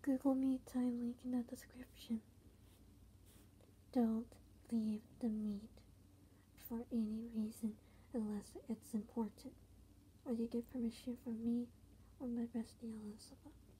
Google Meet time link in the description. Don't leave the meet for any reason unless it's important, or you get permission from me or my bestie Elizabeth.